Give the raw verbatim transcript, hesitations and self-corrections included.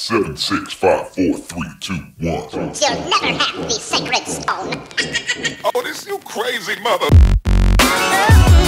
Seven, six, five, four, three, two, one. You'll never have the sacred stone. Oh, this you crazy mother.